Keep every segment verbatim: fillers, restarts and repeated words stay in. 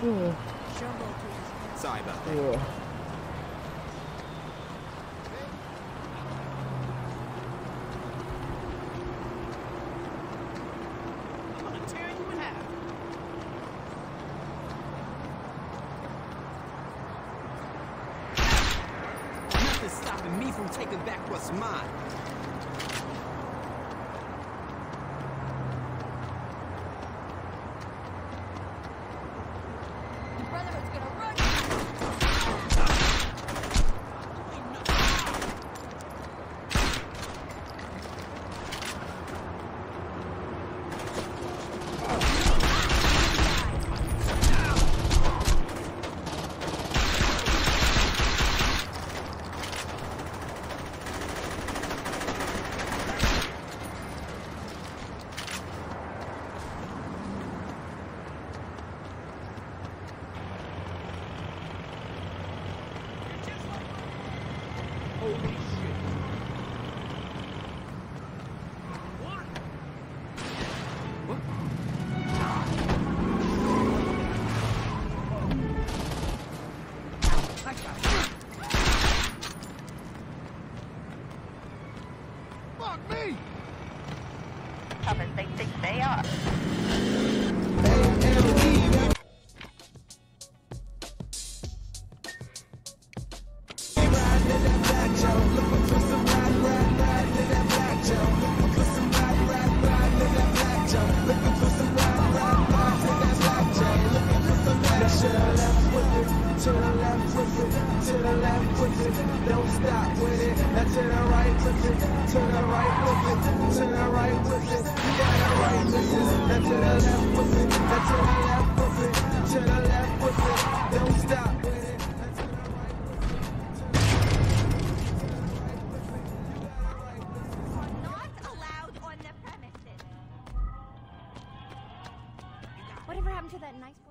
Sorry about that. Yeah. I'm gonna tear you in half. Nothing's stopping me from taking back what's mine. They think they are. To the left with it, to the left with it, don't stop with it. Now to the right with it, to the right with it, to the right with it, yeah, right with it. Now to the left with it, now to the left with it, to the left with it, don't stop with it. Not allowed on the premises. Whatever happened to that nice boy?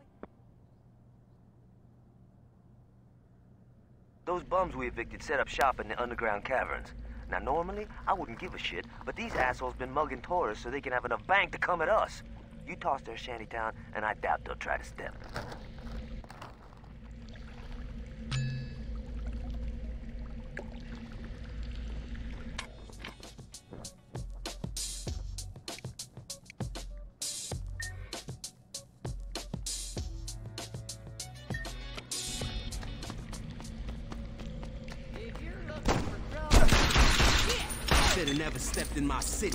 Those bums we evicted set up shop in the underground caverns. Now, normally, I wouldn't give a shit, but these assholes been mugging tourists so they can have enough bank to come at us. You toss their shantytown, and I doubt they'll try to step. Should've never stepped in my city.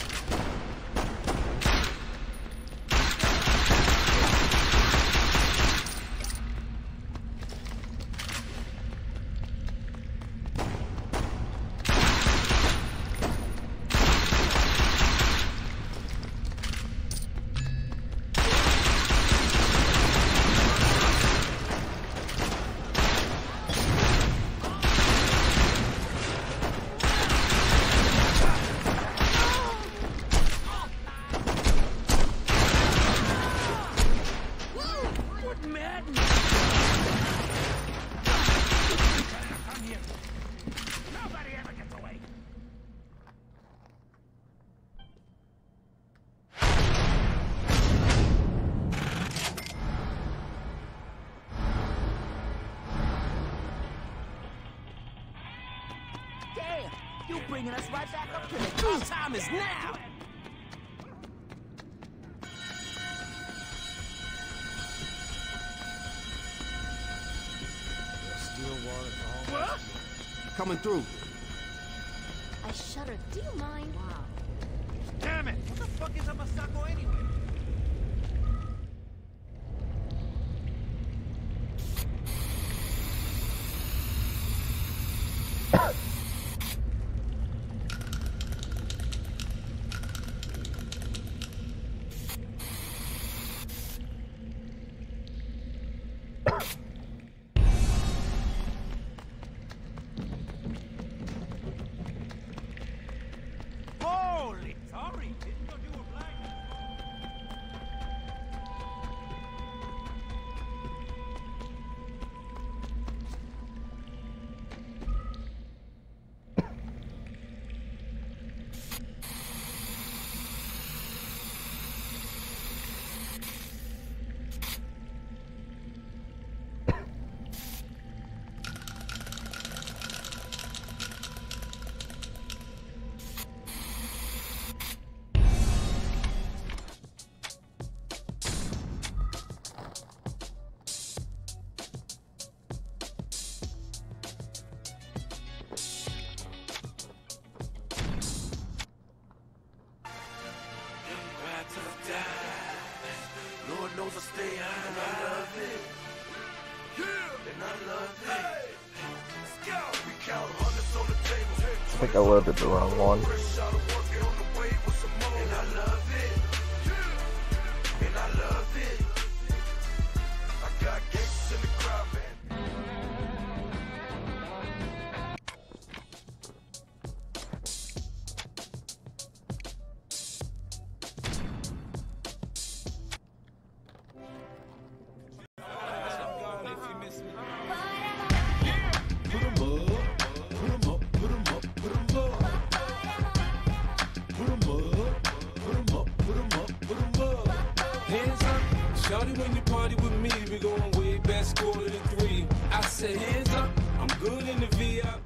You bringing us right back up to the good time is now! What? Coming through. I shudder. Do you mind? Wow. Damn it! What the fuck is a Masako anyway? Holy, sorry, didn't know you were black. stay high and I love it. Yeah, and I love it. Let's go. We count hundreds on the table. I think I loaded the wrong one. Fresh out of work on the way with some more. And I love it. Yeah, and I love it. I got gangsters in the crowd, man. Shawty, when you party with me, we going way back, score to the three. I say hands up, I'm good in the V I P.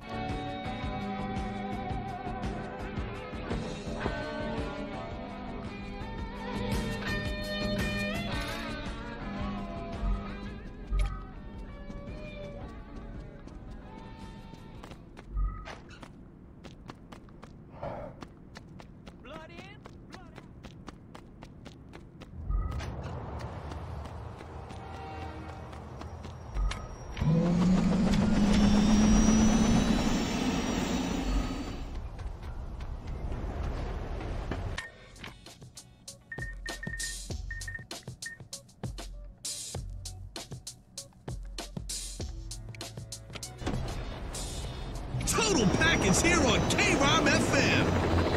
Total Package here on K R O M F M.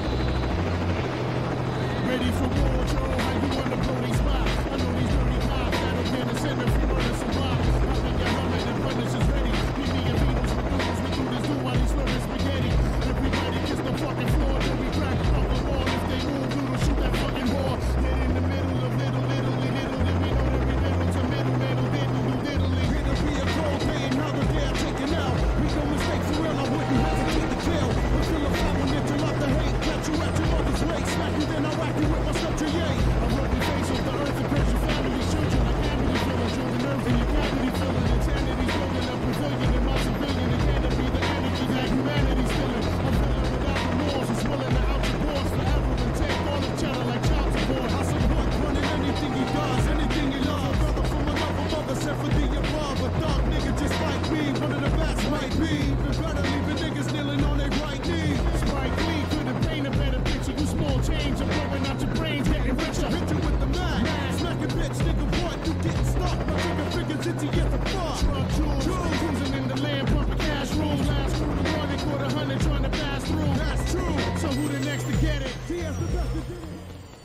Ready for war, Joe? How you wanna blow these spots? I know these dirty cops that'll be in the center if you wanna survive. I think your helmet and punish is ready. Meet me and Venus with dudes, we do this do while he's slurring spaghetti. Everybody kiss the fucking floor, then we crack up the wall. If they move, doodle, shoot that fucking ball. Get in the middle of little, little, little, then we know every little to middle, middle, diddle, diddly. It'll be a cold day, another day I'm taking out. Make no mistake, for real, I wouldn't hesitate to kill. We feel a fire when you love the hate. Catch you at your mother's waist, smack you, then I whack you with my structure, yay. I rub the face of the earth and curse your family, children. I can't really feel it, children, earth, and you can't really feel it. Insanity's building up, pavilion in my civilian. It can't be the energy that humanity's feeling. I'm feeling without remorse, it's willing to out your doors forever and take all the channel like child support. I support running anything he does, anything he loves. Brother from another mother, sent for the above. A dark nigga just like me, one of the best might be. Even better, leaving niggas kneeling on their right knee. Spike Lee couldn't paint a better picture. You small change, I'm blowing out your brains, getting richer. Hit you with the mag, smack a bitch, nigga, what? You getting stuck, my nigga figures into get the fuck. Truck jewels, cruising in the land, pumping cash rules. Last crew to one, they caught a hundred trying to pass through. That's true, so who the next to get it? T S the best to get it.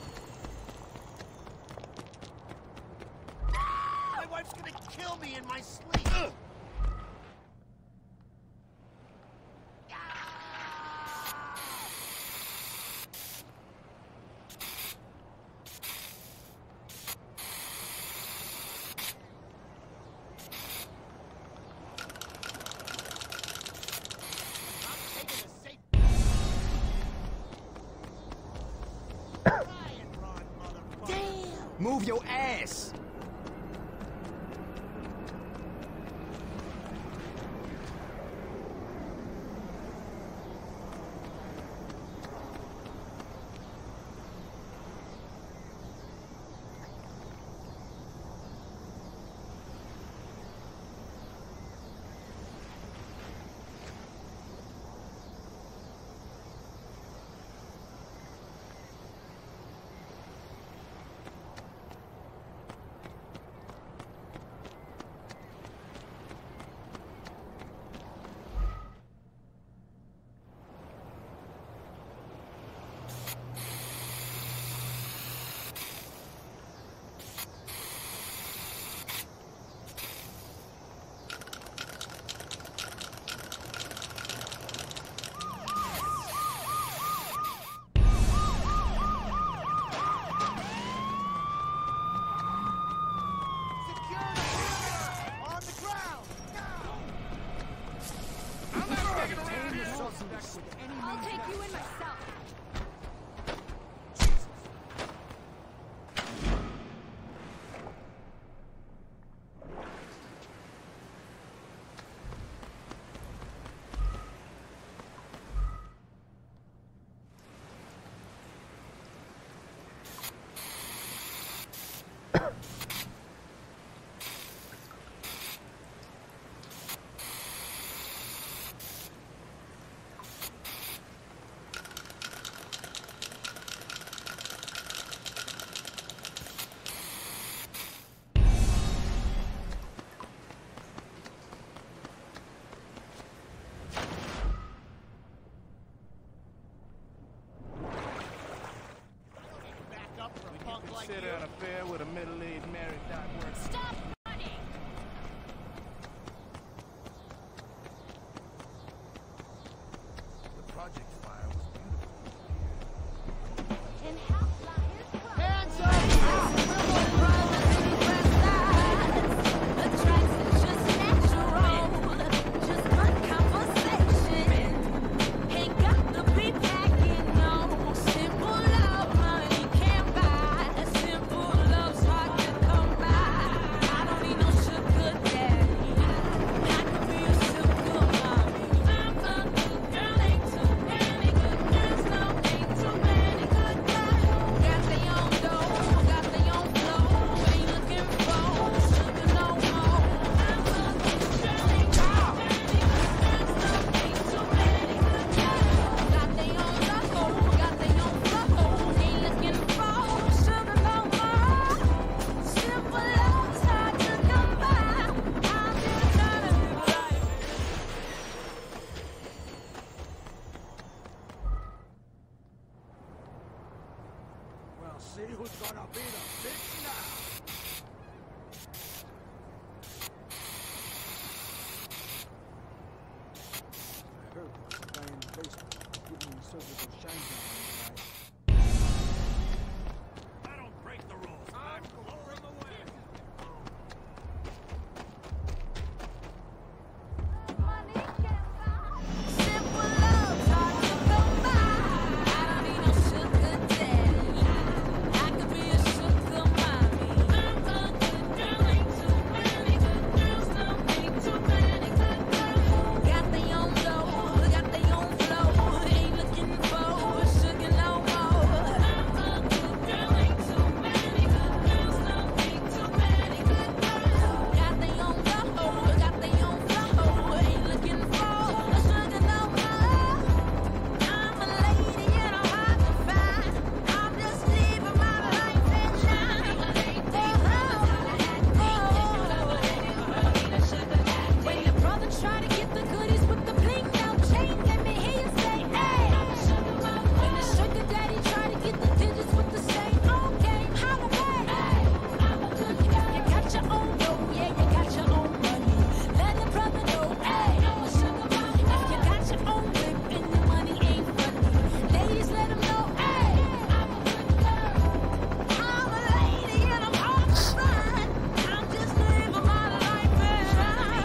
My wife's gonna kill me in my sleep. Ugh. Move your ass! sit-down affair with a middle-aged married doc worker. Stop running! The project fire was beautiful. And how flyers cry. Hands up! Attraction just natural. Just good conversation. Ain't got to be packing no simple love money can't buy. A simple love's hard to come by. I don't need no sugar daddy. I could be a sugar mommy. I'm a good girl, ain't too many good girls. No, ain't too many good girls. Got their own dough, got their own flow. Ain't looking for sugar no more. I'm a good girl, ain't too many good girls. No, ain't too many good girls. Got their own dough, got their own flow. Ain't looking for sugar no more. Simple love's hard to come by. I'm just trying to live life. Well, see who's gonna be the bitch now. I heard there was a guy in the basement giving me surgical shine down. I don't break the rules. I'm blowing the wind. Money can't buy. Simple love's hard to come by. I don't need no sugar daddy. I could be a sugar mommy. I'm a good girl, ain't too many good girls. No, ain't too many good girls. Got their own dough, got their own flow. Ain't looking for sugar no more. I'm a good girl, ain't too many good girls. No, ain't too many good girls. Got their own dough, got their own flow. Ain't looking for sugar no more. I'm a lady and I'm hard to find. I'm just living my life and shine. When your brother try to get the goodies with the blinged out chain, let me hear you say, hey. When the sugar daddy try to get the digits with the same old game, holla back. You got your own dough, yeah, you got your own money. Let the brother know, hey. If you got your own whip and your money ain't funny, ladies let them know, hey. I'm a lady and I'm hard to find. I'm just living my life and shine.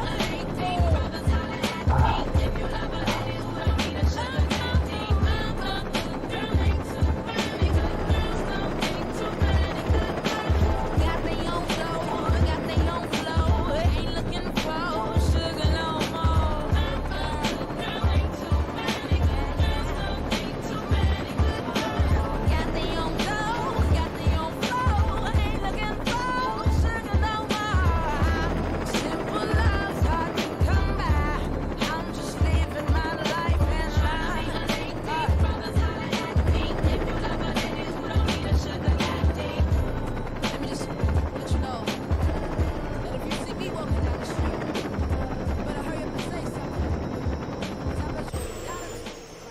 If you love a lady who don't need a sugar daddy, I'm a good girl, ain't too many good girls. No, ain't too many good girls. Got their own dough, got their own flow. Ain't looking for sugar no more. I'm a good girl, ain't too many good girls. No, ain't too many good girls. Got their own dough, got their own flow. Ain't looking for sugar no more. Simple love's hard to come by. I'm just living my life and shine. Brothers holla at me if you love a lady who don't need a sugar daddy. Let me just let you know that if you see me walking down the street, you better hurry up and say something. 'Cause I bet you a dollar to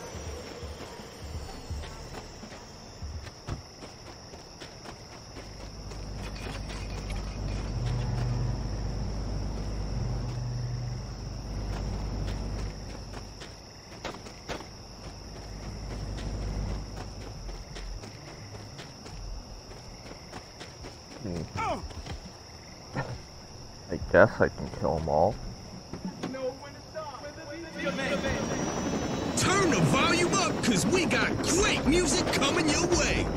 I guess I can kill them all. Turn the volume up, cause we got great music coming your way.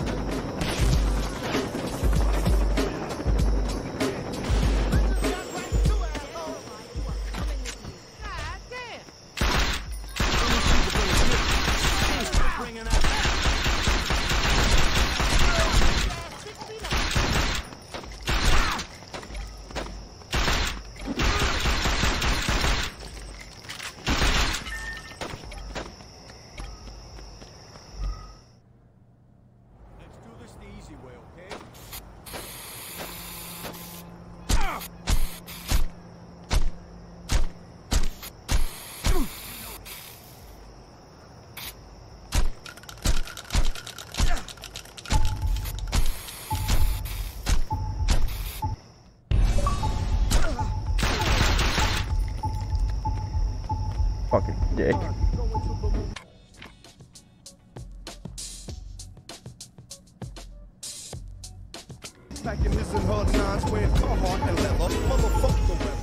Fucking dick. Packing his and her nines, wearing Carhartt and leather. Motherfuck the weather.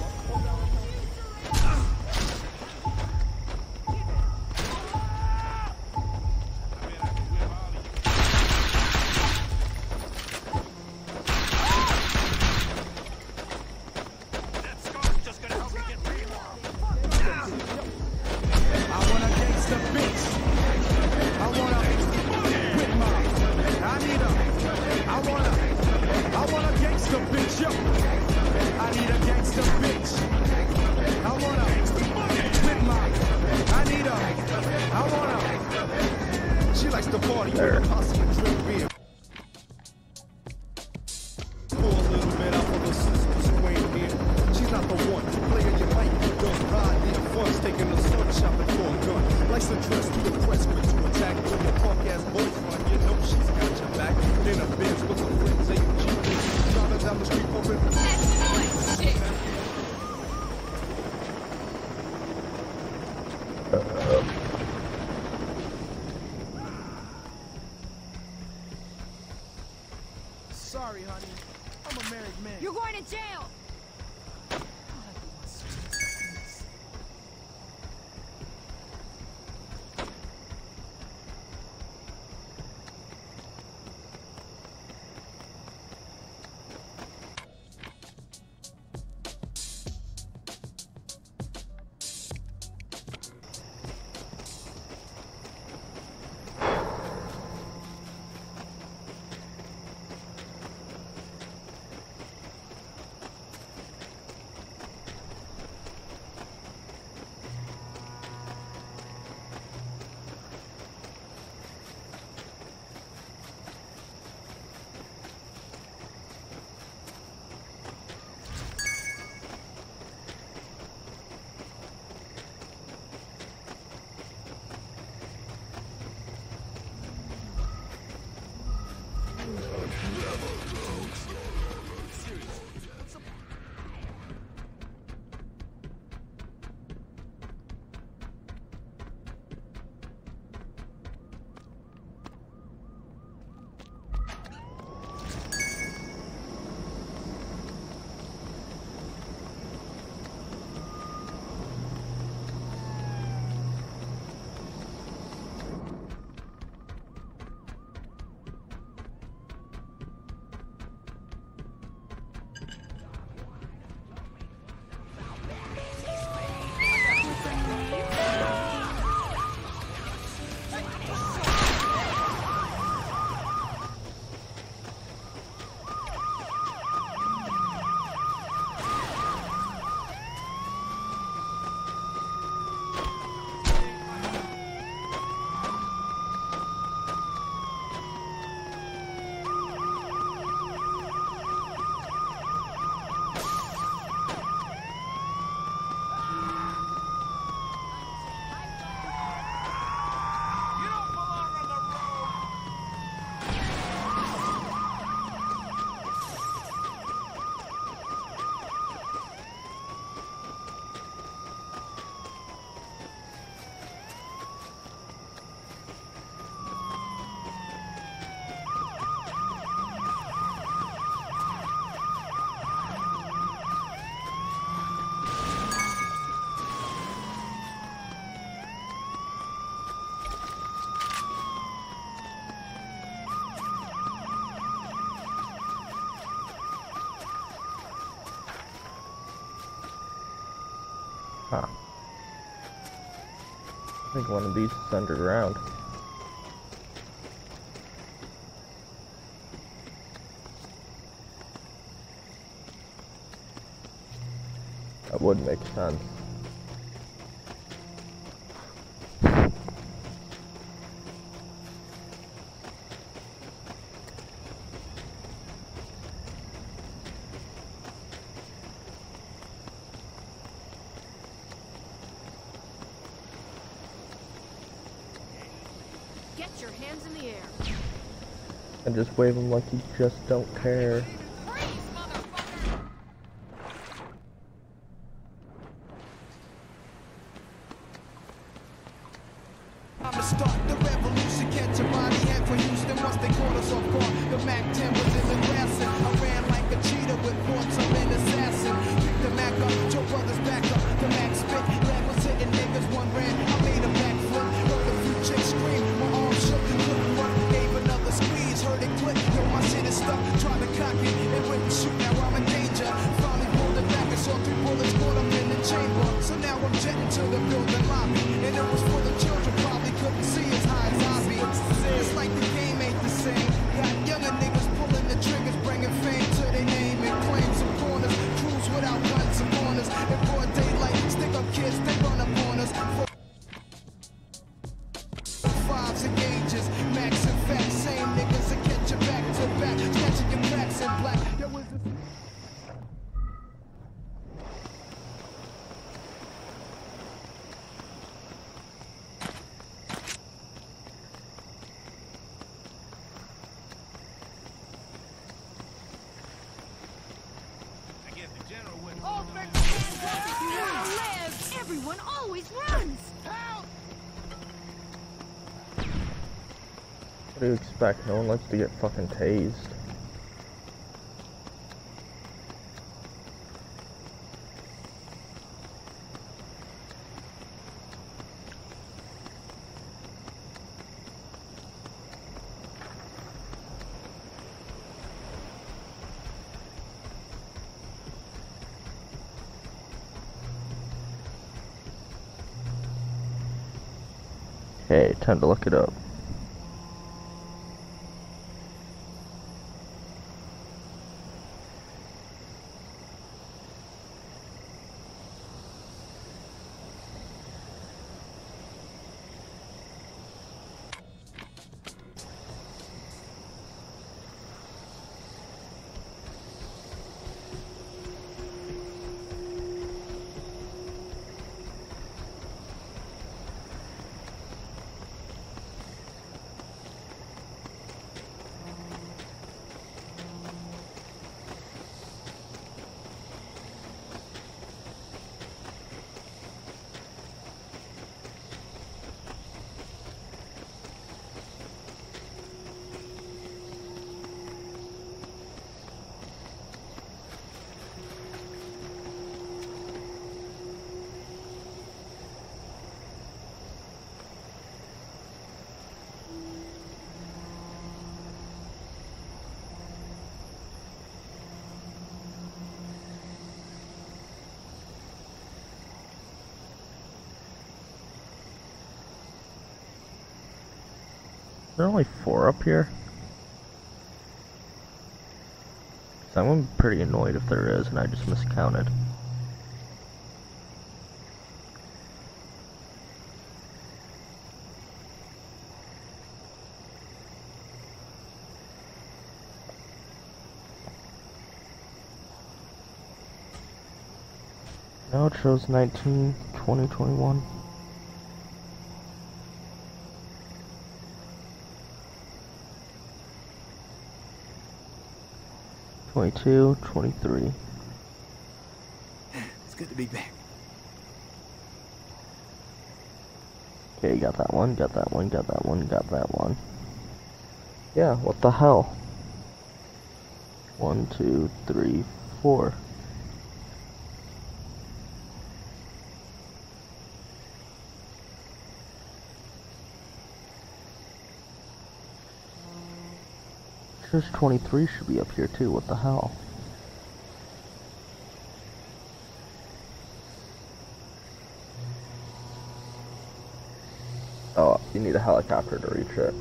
There. She's not the one. Playing your mic, don't ride the funds, taking a sword shopping for a gun. Likes to dress to impress, quick to attack. When your punk ass boys run, you know she's got your back. In a Benz with some friends, they G P. Driving down the street for it. Sorry, honey. I'm a married man. You're going to jail! Huh. I think one of these is underground. That would make sense. Get your hands in the air. And just wave them like you just don't care. Freeze, motherfucker! start the revolution, catch a body head for Houston once they caught us off guard. The Mac ten was in the grass and I ran like a cheetah with thoughts of an assassin. Pick the Mac up, Joe Brothers back up, the Mac spit. Lag was hitting niggas, one ran, I made a backflip. Heard a few chicks scream, my arm shook, couldn't run, gave another squeeze, heard it click. Yo, my shit is stuck, tried to cock it, it wouldn't shoot, now I'm in danger. Finally pulled it back and saw three bullets caught up in the chamber. So now I'm jetting to the building lobby, and it was full of children, probably couldn't see as high as I be. It's like the game ain't the same. Got younger niggas pulling the triggers, bringing fame to their name and claim some corners. Crews without guns and corners. In broad daylight, stick up kids, they run up on us. Fives and gauges, max and facts, same niggas that catch you back to back, catching your backs in black. Yo, is this Everyone always runs! What do you expect? No one likes to get fucking tased. Okay, time to look it up. There are only four up here? So I'm pretty annoyed if there is and I just miscounted. Now it shows nineteen, twenty, twenty-one. twenty-two, twenty-three. It's good to be back. Okay, got that one, got that one, got that one, got that one. Yeah, what the hell? One, two, three, four. Here's twenty-three should be up here too, what the hell? Oh, you need a helicopter to reach it.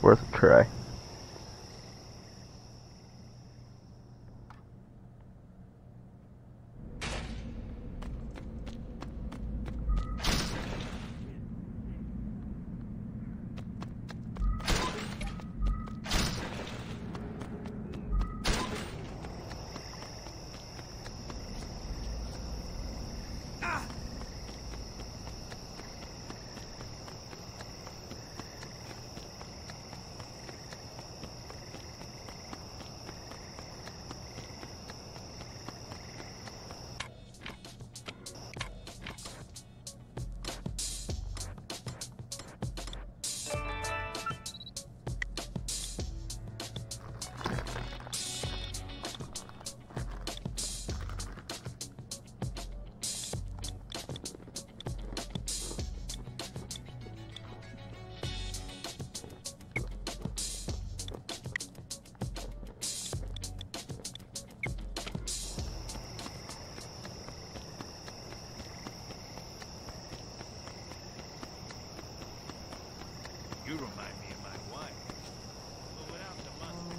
worth a try. You remind me of my wife. But without the muscle.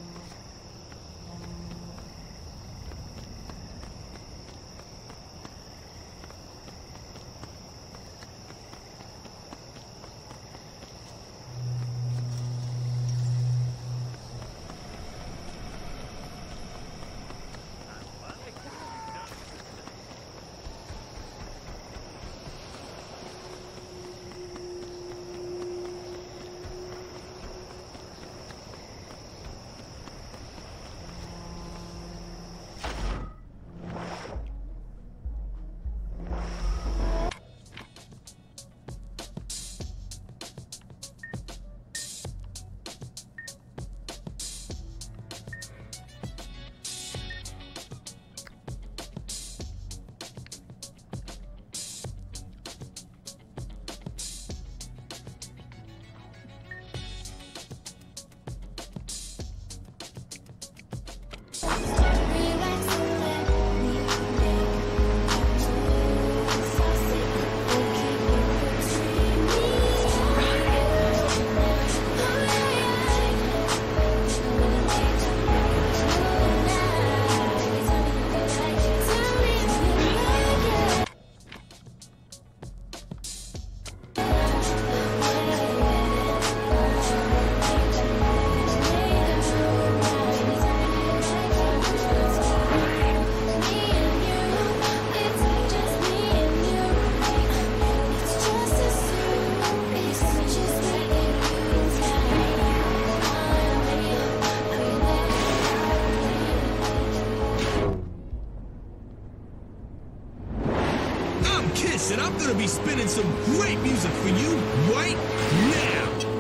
And I'm gonna be spinning some great music for you right now.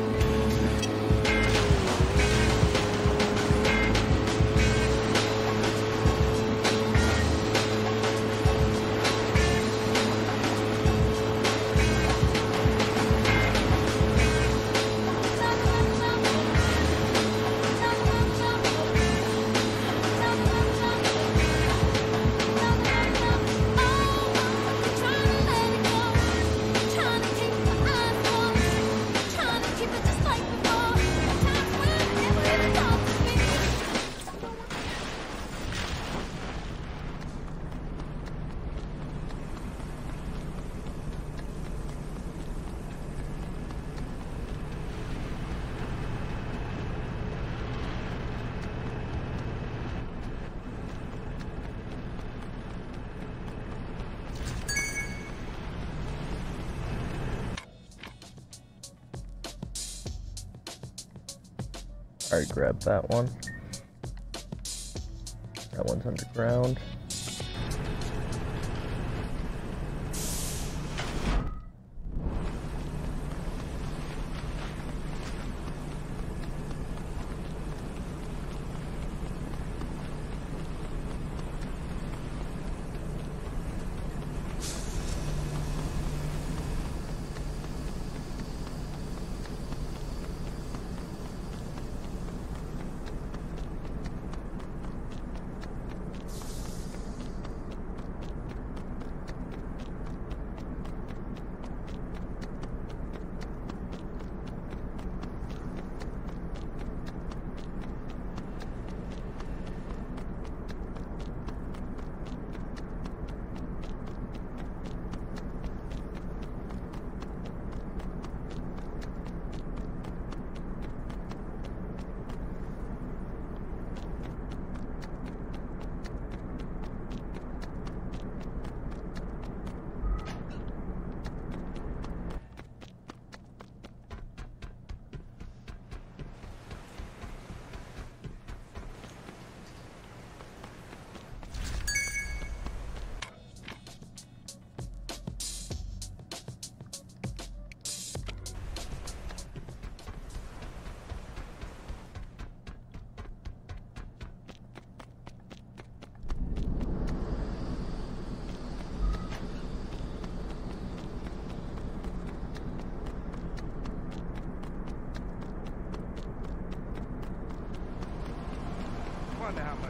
Trying to keep my eyes closed, trying to keep it just like before. Times when never even talk to me. Alright, grab that one. That one's underground.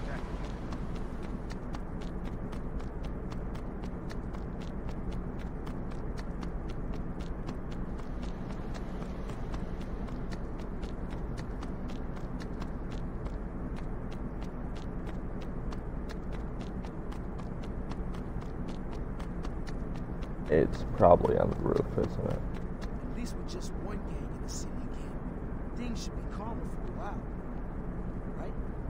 It's probably on the roof, isn't it? At least with just one gang in the city again, things should be calmer for a while. Right?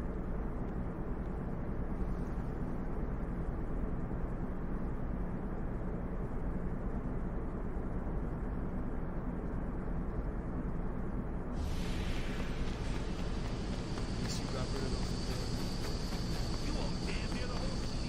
At least you got rid of those things. You won't damn near the whole city.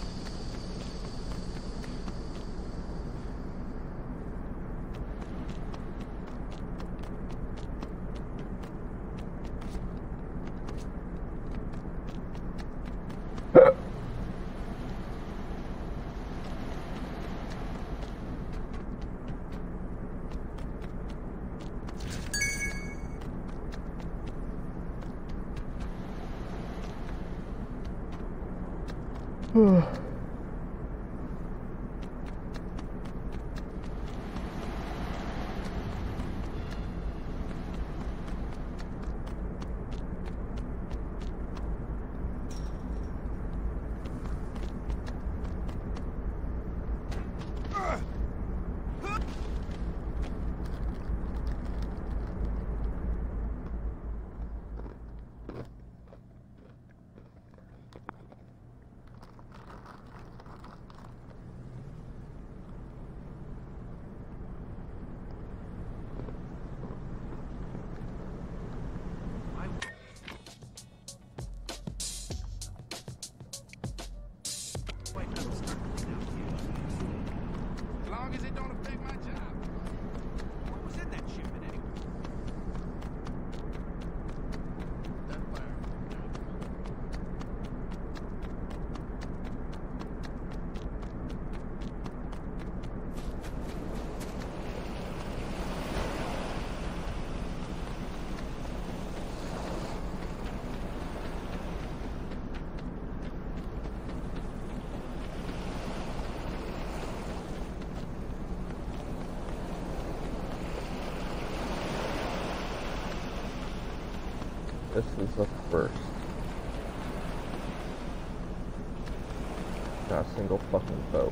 As long as it don't affect my job. What was in that shipment anyway? That fire. This is the first. Not a single fucking boat.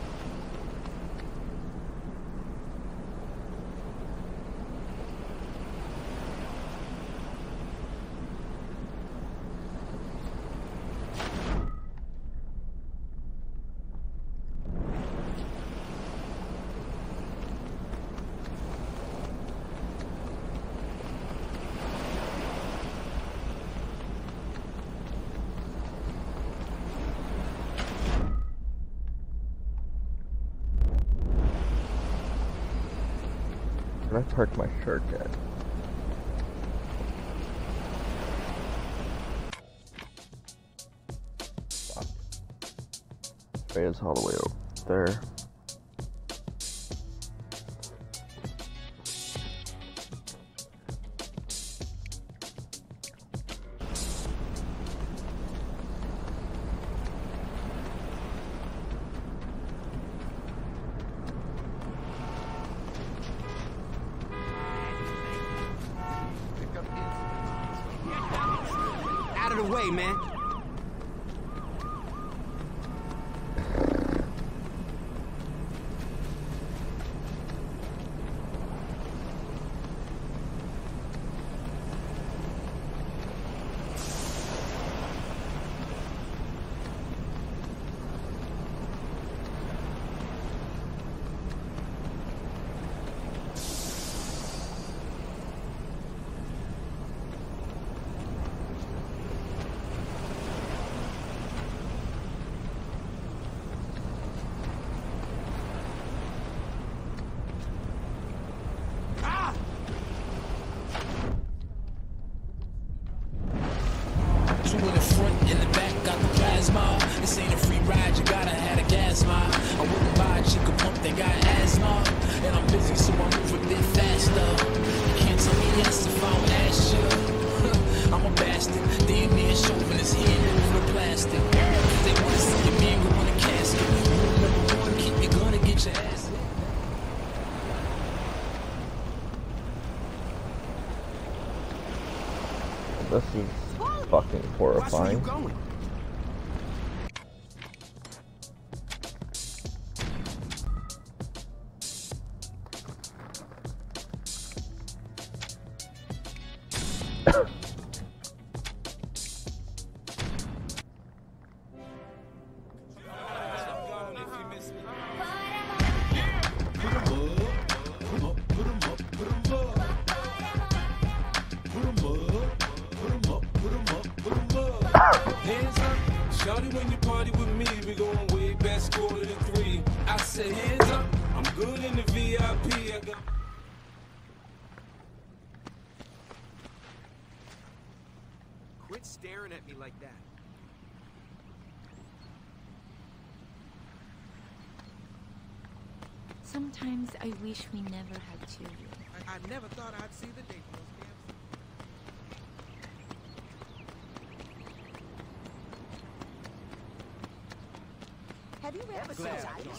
Can I park my shirt at? Fuck. It's all the way over there. Out of the way, man. Watch where you fine. going. Hands up, shawty, when you party with me, we going way back, score to the three. I said hands up, I'm good in the V I P. I got. Quit staring at me like that. Sometimes I wish we never had children. I, I never thought I'd see the day for those damn. Have you ever seen Glad. that?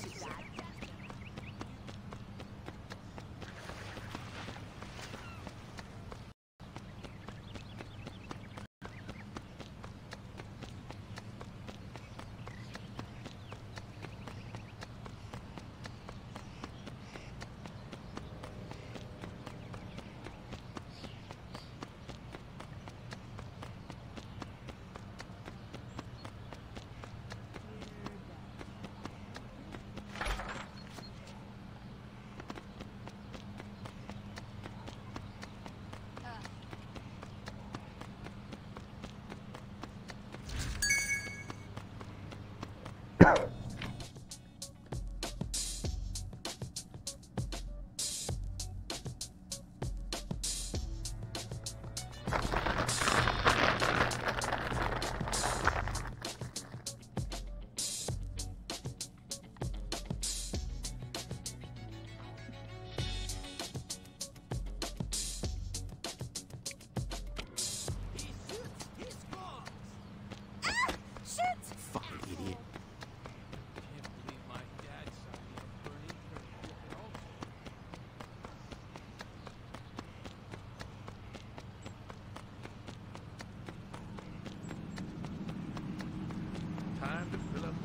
Fucking idiot. Can't believe my dad saw me at Bernie for also. Time to fill up.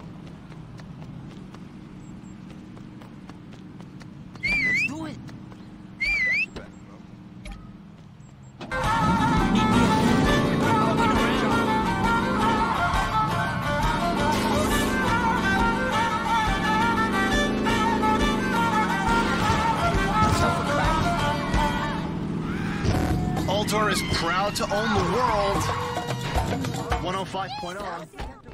Let's do it. Altor is proud to own the world. one oh five point oh.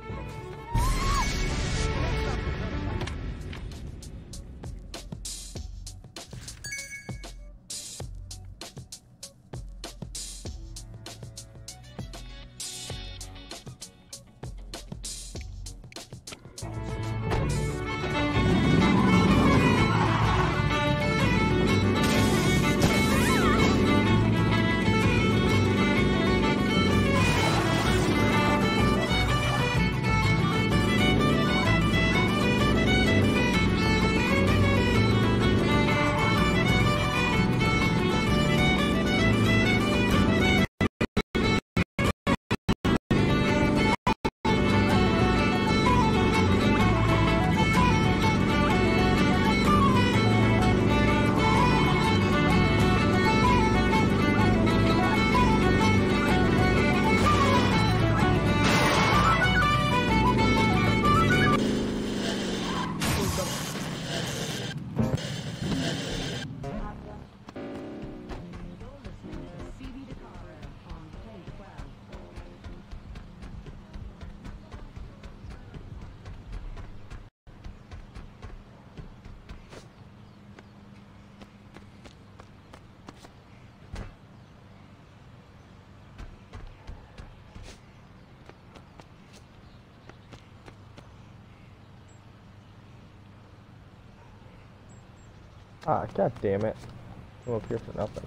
Ah, god damn it. I'm up here for nothing.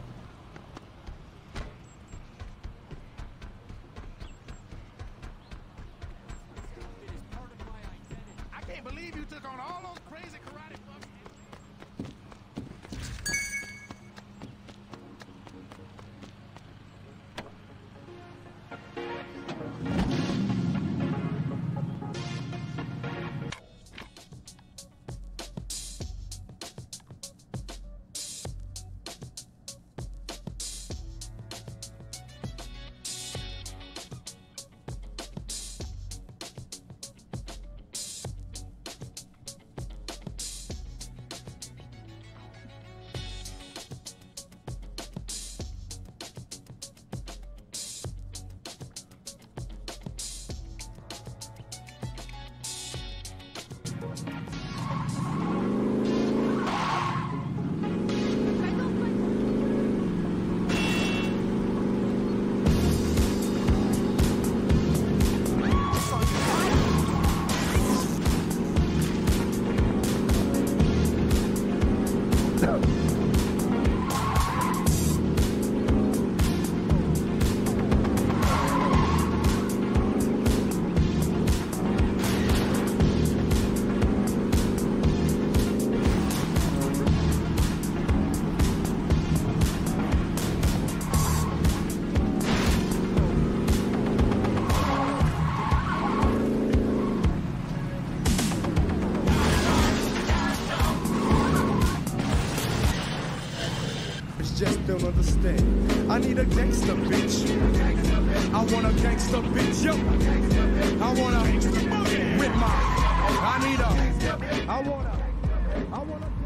I can't believe you took on all those crazy karate fucks. something. I need a gangster bitch. I want a gangster bitch, yo. I want a with my. I need a. I want a. I want a.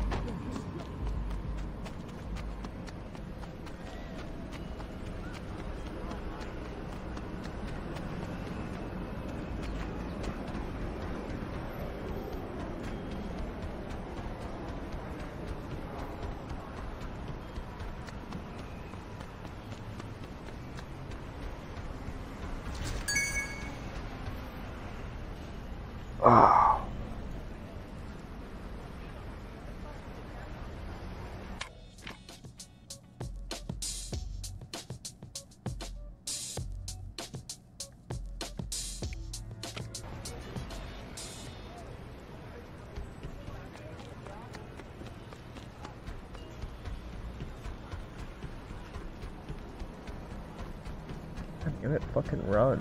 Ah. Damn it, fucking run.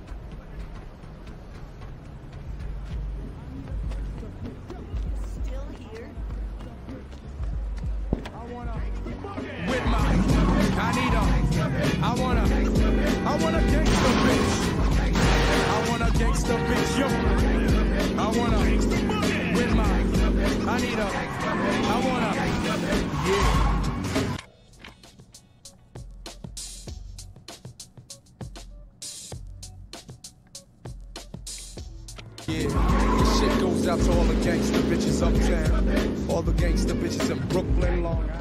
I want a, I want a gangster bitch. I want a gangster bitch, yo. I want a, with my, I need a, I want a, yeah. Yeah, this shit goes out to all the gangster bitches uptown, all the gangster bitches in Brooklyn, Long Island.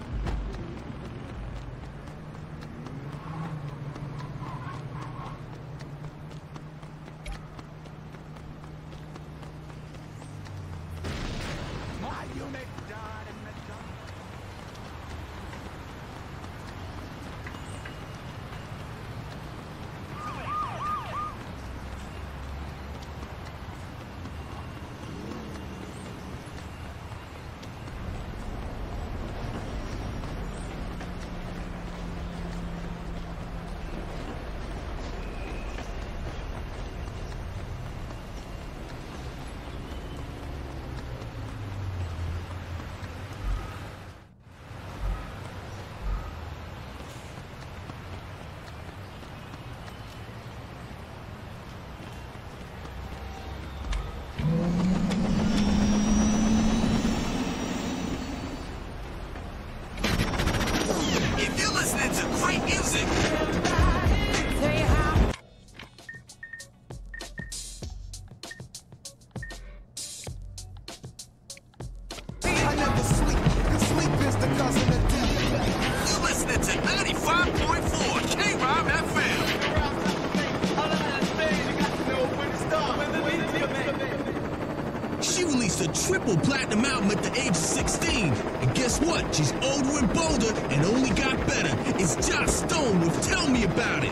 Triple platinum album at the age of sixteen. And guess what? She's older and bolder and only got better. It's Joss Stone with Tell Me About It.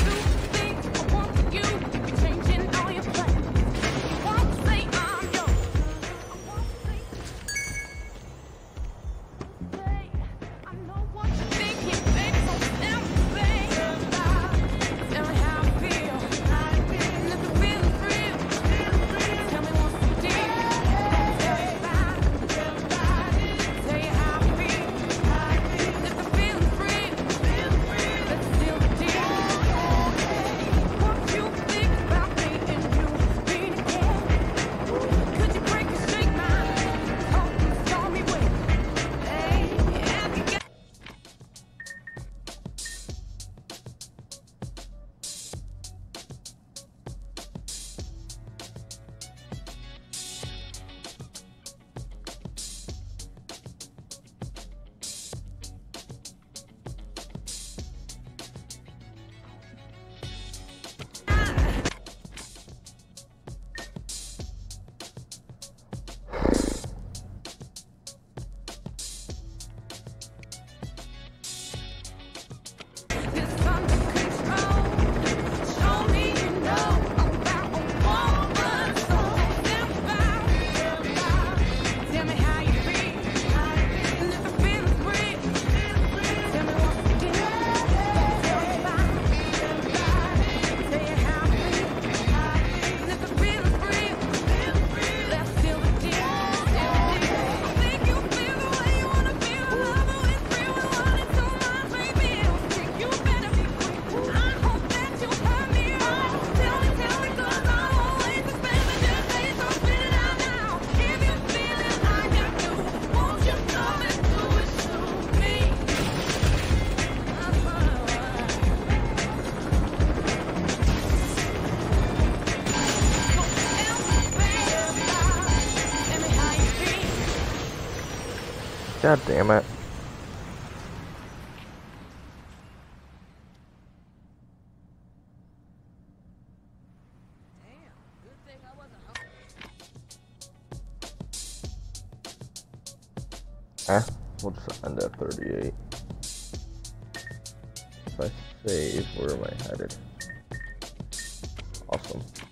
Changing all your plans. Won't say I'm yours. God damn it. Eh, we'll just end at thirty-eight. If I save, where am I headed? Awesome.